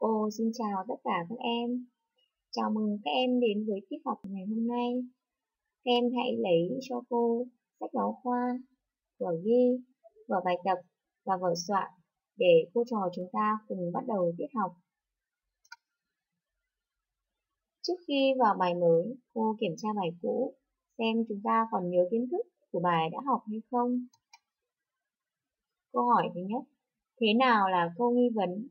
Cô xin chào tất cả các em. Chào mừng các em đến với tiết học ngày hôm nay. Các em hãy lấy cho cô sách giáo khoa, vở ghi, vở bài tập và vở soạn để cô trò chúng ta cùng bắt đầu tiết học. Trước khi vào bài mới, cô kiểm tra bài cũ xem chúng ta còn nhớ kiến thức của bài đã học hay không. Câu hỏi thứ nhất, thế nào là câu nghi vấn?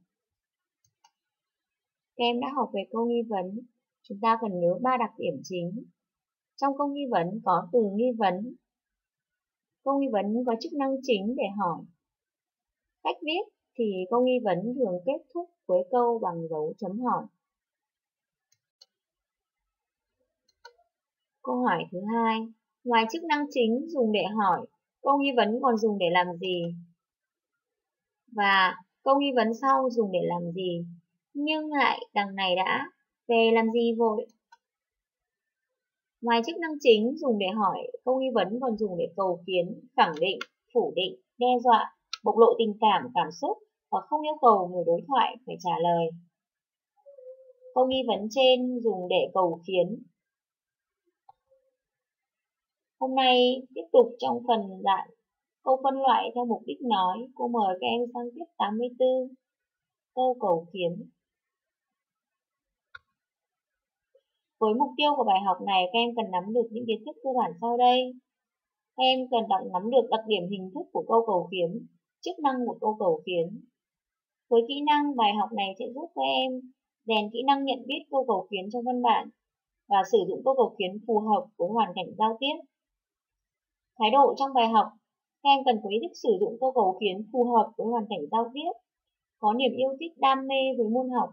Các em đã học về câu nghi vấn, chúng ta cần nhớ 3 đặc điểm chính. Trong câu nghi vấn có từ nghi vấn. Câu nghi vấn có chức năng chính để hỏi. Cách viết thì câu nghi vấn thường kết thúc cuối câu bằng dấu chấm hỏi. Câu hỏi thứ hai, ngoài chức năng chính dùng để hỏi, câu nghi vấn còn dùng để làm gì? Và câu nghi vấn sau dùng để làm gì? Nhưng lại đằng này đã, về làm gì vội? Ngoài chức năng chính dùng để hỏi, câu nghi vấn còn dùng để cầu kiến, khẳng định, phủ định, đe dọa, bộc lộ tình cảm, cảm xúc và không yêu cầu người đối thoại phải trả lời. Câu nghi vấn trên dùng để cầu khiến. Hôm nay tiếp tục trong phần dạng câu phân loại theo mục đích nói, cô mời các em sang tiết 84, câu cầu khiến. Với mục tiêu của bài học này, các em cần nắm được những kiến thức cơ bản sau đây. Các em cần nắm được đặc điểm hình thức của câu cầu khiến, chức năng của câu cầu khiến. Với kỹ năng, bài học này sẽ giúp các em rèn kỹ năng nhận biết câu cầu khiến trong văn bản và sử dụng câu cầu khiến phù hợp với hoàn cảnh giao tiếp. Thái độ trong bài học, các em cần có ý thức sử dụng câu cầu khiến phù hợp với hoàn cảnh giao tiếp, có niềm yêu thích đam mê với môn học.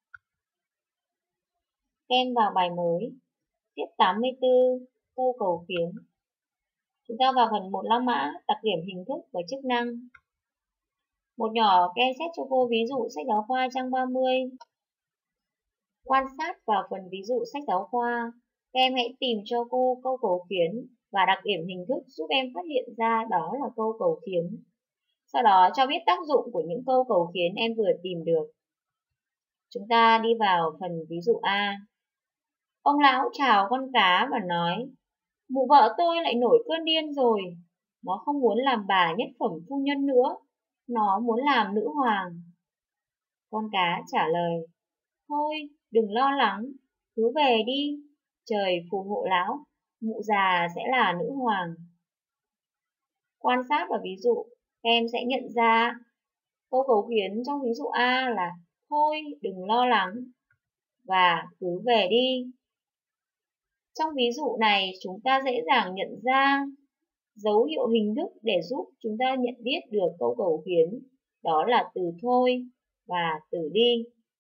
Các em vào bài mới, tiết 84, câu cầu khiến. Chúng ta vào phần 1 la mã, đặc điểm hình thức và chức năng. Một nhỏ, các em xét cho cô ví dụ sách giáo khoa trang 30. Quan sát vào phần ví dụ sách giáo khoa, các em hãy tìm cho cô câu cầu khiến và đặc điểm hình thức giúp em phát hiện ra đó là câu cầu khiến. Sau đó cho biết tác dụng của những câu cầu khiến em vừa tìm được. Chúng ta đi vào phần ví dụ A. Ông lão chào con cá và nói, mụ vợ tôi lại nổi cơn điên rồi. Nó không muốn làm bà nhất phẩm phu nhân nữa. Nó muốn làm nữ hoàng. Con cá trả lời, thôi, đừng lo lắng, cứ về đi, trời phù hộ lão, mụ già sẽ là nữ hoàng. Quan sát vào ví dụ, các em sẽ nhận ra câu cầu khiến trong ví dụ A là thôi, đừng lo lắng và cứ về đi. Trong ví dụ này, chúng ta dễ dàng nhận ra dấu hiệu hình thức để giúp chúng ta nhận biết được câu cầu khiến, đó là từ thôi và từ đi.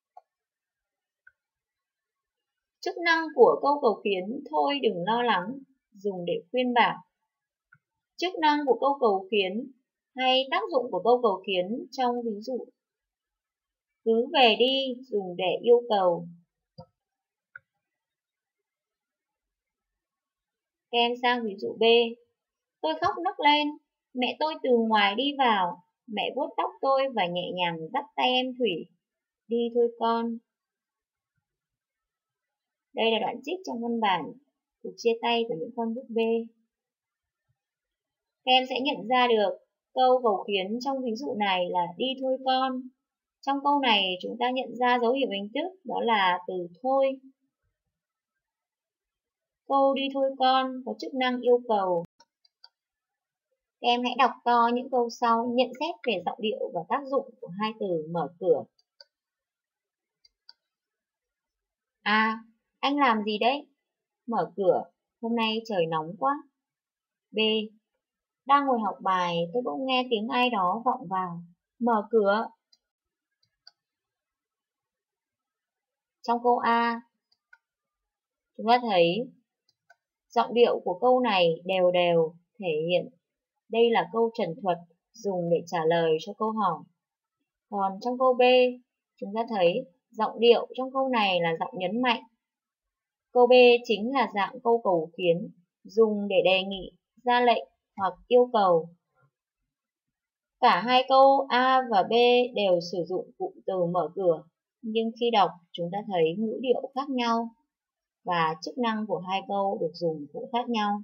Chức năng của câu cầu khiến thôi đừng lo lắng dùng để khuyên bảo. Chức năng của câu cầu khiến hay tác dụng của câu cầu khiến trong ví dụ cứ về đi dùng để yêu cầu. Các em sang ví dụ B. Tôi khóc nấc lên, mẹ tôi từ ngoài đi vào, mẹ vuốt tóc tôi và nhẹ nhàng dắt tay em Thủy. Đi thôi con. Đây là đoạn trích trong văn bản cuộc chia tay của những con búp bê. Các em sẽ nhận ra được câu cầu khiến trong ví dụ này là đi thôi con. Trong câu này chúng ta nhận ra dấu hiệu hình thức đó là từ thôi. Câu đi thôi con có chức năng yêu cầu. Các em hãy đọc to những câu sau, nhận xét về giọng điệu và tác dụng của hai từ mở cửa. A. Anh làm gì đấy? Mở cửa, hôm nay trời nóng quá. B. Đang ngồi học bài, tôi bỗng nghe tiếng ai đó vọng vào. Mở cửa. Trong câu A, chúng ta thấy giọng điệu của câu này đều đều thể hiện đây là câu trần thuật dùng để trả lời cho câu hỏi. Còn trong câu B, chúng ta thấy giọng điệu trong câu này là giọng nhấn mạnh. Câu B chính là dạng câu cầu khiến, dùng để đề nghị, ra lệnh hoặc yêu cầu. Cả hai câu A và B đều sử dụng cụm từ mở cửa, nhưng khi đọc chúng ta thấy ngữ điệu khác nhau và chức năng của hai câu được dùng cũng khác nhau.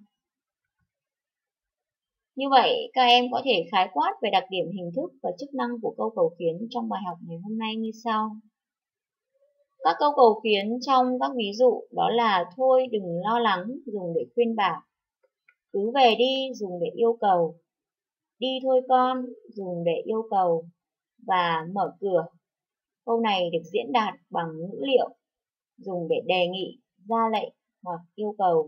Như vậy, các em có thể khái quát về đặc điểm hình thức và chức năng của câu cầu khiến trong bài học ngày hôm nay như sau. Các câu cầu khiến trong các ví dụ đó là thôi đừng lo lắng dùng để khuyên bảo, cứ về đi dùng để yêu cầu, đi thôi con dùng để yêu cầu và mở cửa. Câu này được diễn đạt bằng ngữ liệu dùng để đề nghị, ra lệnh hoặc yêu cầu.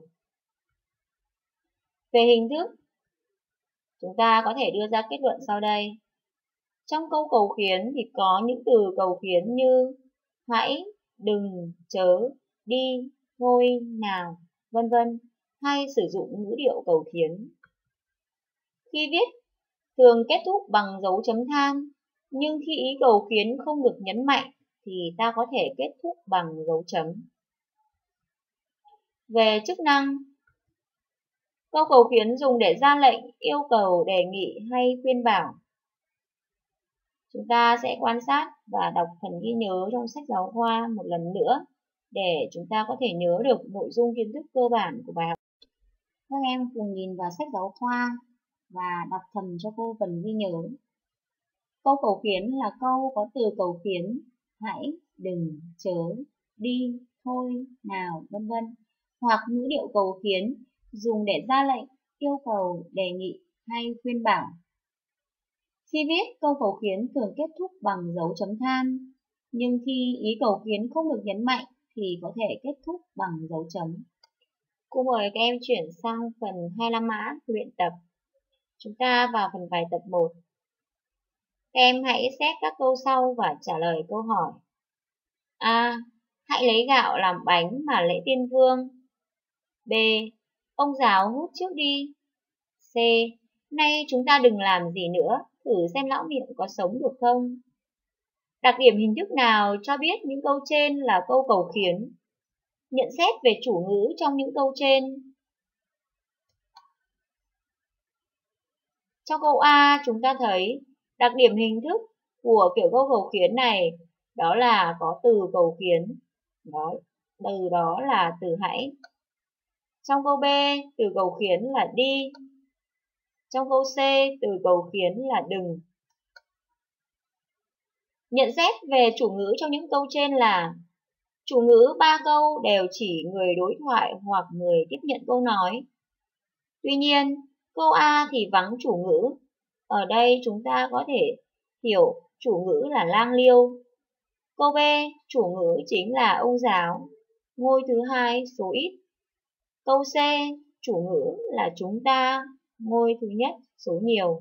Về hình thức, chúng ta có thể đưa ra kết luận sau đây. Trong câu cầu khiến thì có những từ cầu khiến như hãy, đừng, chớ, đi, thôi, nào, vân vân, hay sử dụng ngữ điệu cầu khiến. Khi viết, thường kết thúc bằng dấu chấm than, nhưng khi ý cầu khiến không được nhấn mạnh thì ta có thể kết thúc bằng dấu chấm. Về chức năng, câu cầu khiến dùng để ra lệnh, yêu cầu, đề nghị hay khuyên bảo. Chúng ta sẽ quan sát và đọc phần ghi nhớ trong sách giáo khoa một lần nữa để chúng ta có thể nhớ được nội dung kiến thức cơ bản của bài học. Các em cùng nhìn vào sách giáo khoa và đọc thầm cho cô phần ghi nhớ. Câu cầu khiến là câu có từ cầu khiến hãy, đừng, chớ, đi, thôi, nào, vân vân, hoặc ngữ điệu cầu khiến dùng để ra lệnh, yêu cầu, đề nghị hay khuyên bảo. Khi viết, câu cầu khiến thường kết thúc bằng dấu chấm than, nhưng khi ý cầu khiến không được nhấn mạnh thì có thể kết thúc bằng dấu chấm. Cô mời các em chuyển sang phần 25 mã luyện tập. Chúng ta vào phần bài tập 1. Các em hãy xét các câu sau và trả lời câu hỏi. A. Hãy lấy gạo làm bánh mà lễ tiên vương. B. Ông giáo hút trước đi. C. Nay chúng ta đừng làm gì nữa, thử xem lão miệng có sống được không. Đặc điểm hình thức nào cho biết những câu trên là câu cầu khiến? Nhận xét về chủ ngữ trong những câu trên. Trong câu A chúng ta thấy đặc điểm hình thức của kiểu câu cầu khiến này đó là có từ cầu khiến. Từ đó là từ hãy. Trong câu B từ cầu khiến là đi. Trong câu C từ cầu khiến là đừng. Nhận xét về chủ ngữ trong những câu trên là chủ ngữ 3 câu đều chỉ người đối thoại hoặc người tiếp nhận câu nói. Tuy nhiên, câu A thì vắng chủ ngữ. Ở đây chúng ta có thể hiểu chủ ngữ là lang liêu. Câu B, chủ ngữ chính là ông giáo, ngôi thứ hai số ít. Câu C, chủ ngữ là chúng ta, ngôi thứ nhất số nhiều.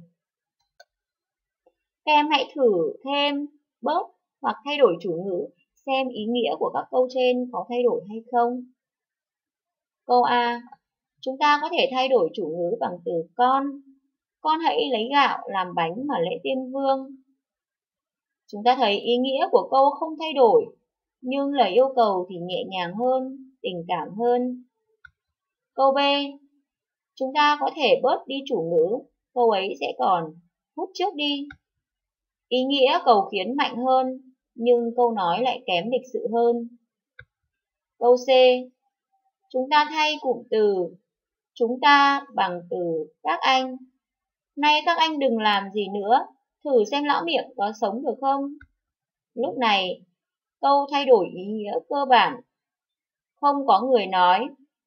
Các em hãy thử thêm, bớt hoặc thay đổi chủ ngữ xem ý nghĩa của các câu trên có thay đổi hay không. Câu A, chúng ta có thể thay đổi chủ ngữ bằng từ con. Con hãy lấy gạo làm bánh mà lễ tiên vương. Chúng ta thấy ý nghĩa của câu không thay đổi, nhưng lời yêu cầu thì nhẹ nhàng hơn, tình cảm hơn. Câu B, chúng ta có thể bớt đi chủ ngữ, câu ấy sẽ còn hút trước đi. Ý nghĩa cầu khiến mạnh hơn, nhưng câu nói lại kém lịch sự hơn. Câu C, chúng ta thay cụm từ chúng ta bằng từ các anh. Nay các anh đừng làm gì nữa, thử xem lão miệng có sống được không. Lúc này, câu thay đổi ý nghĩa cơ bản. Không có người nói.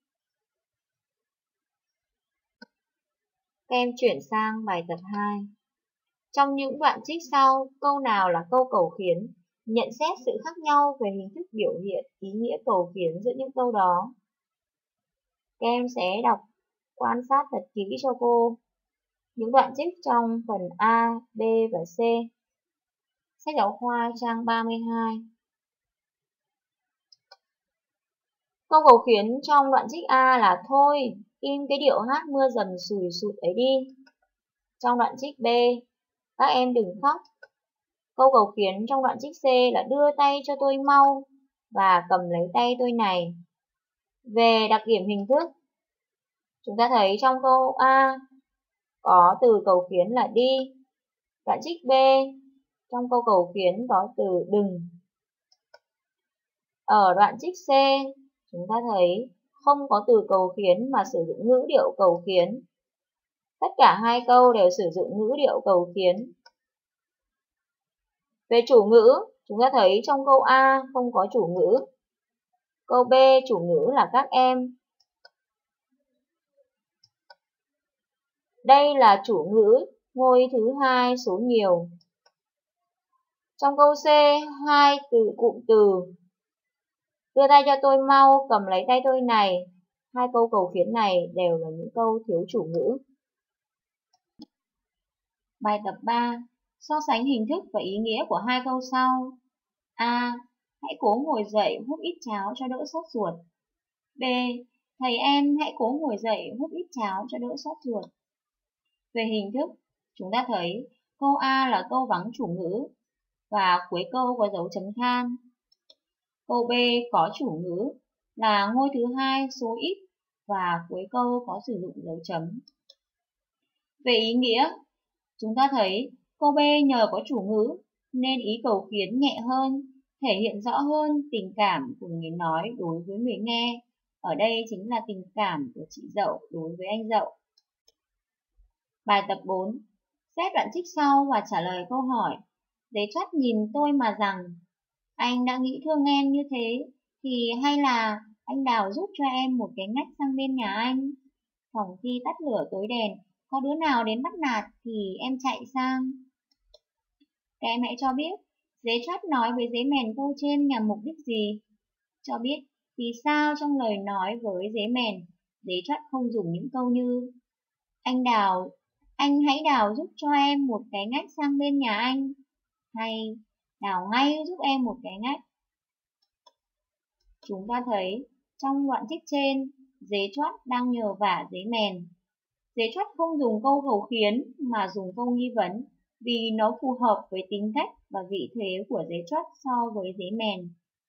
Các em chuyển sang bài tập 2. Trong những đoạn trích sau, câu nào là câu cầu khiến? Nhận xét sự khác nhau về hình thức biểu hiện ý nghĩa cầu khiến giữa những câu đó. Các em sẽ đọc, quan sát thật kỹ cho cô những đoạn trích trong phần A, B và C. Sách giáo khoa trang 32. Câu cầu khiến trong đoạn trích A là thôi, im cái điệu hát mưa dầm sùi sụt ấy đi. Trong đoạn trích B, các em đừng khóc. Câu cầu khiến trong đoạn trích C là đưa tay cho tôi mau và cầm lấy tay tôi này. Về đặc điểm hình thức, chúng ta thấy trong câu A có từ cầu khiến là đi. Đoạn trích B, trong câu cầu khiến có từ đừng. Ở đoạn trích C, chúng ta thấy không có từ cầu khiến mà sử dụng ngữ điệu cầu khiến. Tất cả hai câu đều sử dụng ngữ điệu cầu khiến. Về chủ ngữ, chúng ta thấy trong câu A không có chủ ngữ. Câu B chủ ngữ là các em. Đây là chủ ngữ ngôi thứ hai số nhiều. Trong câu C, hai cụm từ. Đưa tay cho tôi mau, cầm lấy tay tôi này. Hai câu cầu khiến này đều là những câu thiếu chủ ngữ. Bài tập 3. So sánh hình thức và ý nghĩa của hai câu sau. A. Hãy cố ngồi dậy húp ít cháo cho đỡ sốt ruột. B. Thầy em hãy cố ngồi dậy húp ít cháo cho đỡ sốt ruột. Về hình thức, chúng ta thấy câu A là câu vắng chủ ngữ và cuối câu có dấu chấm than. Câu B có chủ ngữ là ngôi thứ hai số ít và cuối câu có sử dụng dấu chấm. Về ý nghĩa, chúng ta thấy câu B nhờ có chủ ngữ nên ý cầu khiến nhẹ hơn, thể hiện rõ hơn tình cảm của người nói đối với người nghe. Ở đây chính là tình cảm của chị Dậu đối với anh Dậu. Bài tập 4. Xét đoạn trích sau và trả lời câu hỏi. Giấy Thoát nhìn tôi mà rằng, anh đã nghĩ thương em như thế, thì hay là anh Đào giúp cho em một cái ngách sang bên nhà anh. Phòng khi tắt lửa tối đèn, có đứa nào đến bắt nạt thì em chạy sang. Các em hãy cho biết, Giấy Thoát nói với Giấy Mèn câu trên nhằm mục đích gì? Cho biết, vì sao trong lời nói với Giấy Mèn, Giấy Thoát không dùng những câu như anh Đào, anh hãy đào giúp cho em một cái ngách sang bên nhà anh, hay đào ngay giúp em một cái ngách. Chúng ta thấy trong đoạn trích trên, Giấy Thoát đang nhờ vả Giấy Mèn. Giấy Thoát không dùng câu cầu khiến mà dùng câu nghi vấn vì nó phù hợp với tính cách và vị thế của Giấy Thoát so với Giấy Mèn.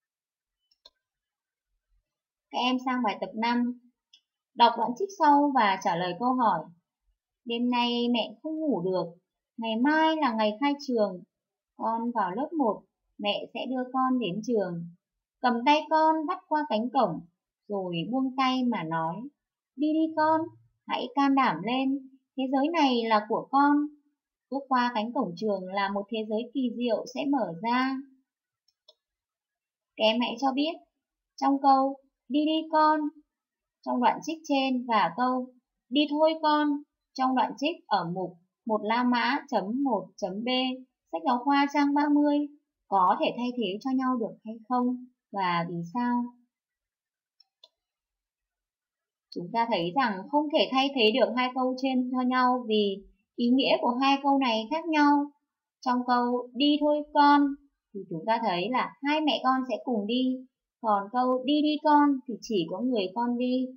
Các em sang bài tập 5. Đọc đoạn trích sau và trả lời câu hỏi. Đêm nay mẹ không ngủ được, ngày mai là ngày khai trường. Con vào lớp 1, mẹ sẽ đưa con đến trường. Cầm tay con vắt qua cánh cổng, rồi buông tay mà nói. Đi đi con, hãy can đảm lên, thế giới này là của con. Bước qua cánh cổng trường là một thế giới kỳ diệu sẽ mở ra. Các em hãy cho biết, trong câu đi đi con, trong đoạn trích trên và câu đi thôi con, trong đoạn trích ở mục 1 La Mã.1.b sách giáo khoa trang 30 có thể thay thế cho nhau được hay không và vì sao? Chúng ta thấy rằng không thể thay thế được hai câu trên cho nhau vì ý nghĩa của hai câu này khác nhau. Trong câu đi thôi con thì chúng ta thấy là hai mẹ con sẽ cùng đi, còn câu đi đi con thì chỉ có người con đi.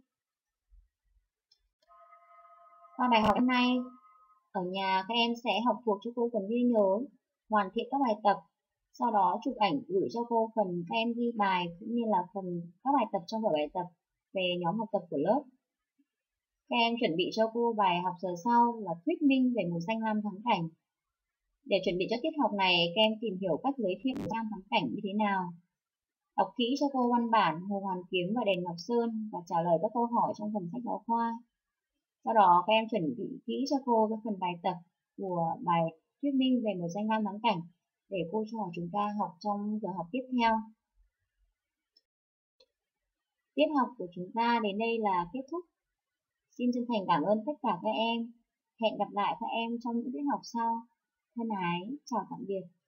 Qua bài học hôm nay, ở nhà các em sẽ học thuộc cho cô phần ghi nhớ, hoàn thiện các bài tập, sau đó chụp ảnh gửi cho cô phần các em ghi bài cũng như là phần các bài tập trong vở bài tập về nhóm học tập của lớp. Các em chuẩn bị cho cô bài học giờ sau là thuyết minh về màu xanh lam thắng cảnh. Để chuẩn bị cho tiết học này, các em tìm hiểu cách giới thiệu màu lam thắng cảnh như thế nào. Đọc kỹ cho cô văn bản Hồ Hoàn Kiếm và Đền Ngọc Sơn và trả lời các câu hỏi trong phần sách giáo khoa. Sau đó các em chuẩn bị kỹ cho cô cái phần bài tập của bài thuyết minh về màu xanh lam thắng cảnh để cô trò chúng ta học trong giờ học tiếp theo. Tiết học của chúng ta đến đây là kết thúc. Xin chân thành cảm ơn tất cả các em. Hẹn gặp lại các em trong những tiết học sau. Thân ái, chào tạm biệt.